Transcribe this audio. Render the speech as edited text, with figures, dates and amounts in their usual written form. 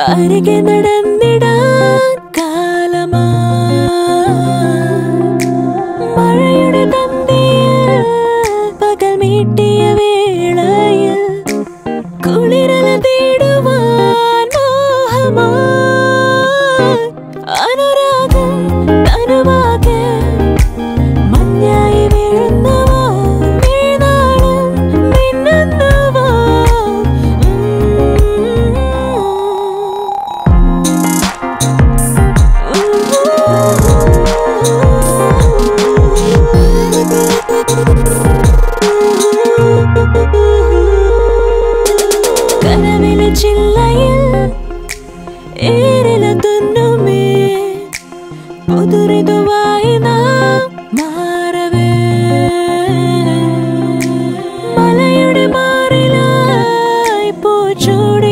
അരികെ നടന്നിടാൻ കാലമാ മഴയുടെ തന്തിയിൽ പകൽ മീട്ടിയ വേളയിൽ കുളിരല തേടുവാൻ മോഹമാ അനുരാഗം തനുവാകെ മഞ്ഞായി വീഴുന്നവോ നീനാളും മിന്നുന്നവോ കനവിലെ ചില്ലയിൽ ഏറിലെത്തുന്നുമേ പുതുറിതുവായി നാം മാറവേ മലയുടെ മാറിലായി പൂച്ചൂടി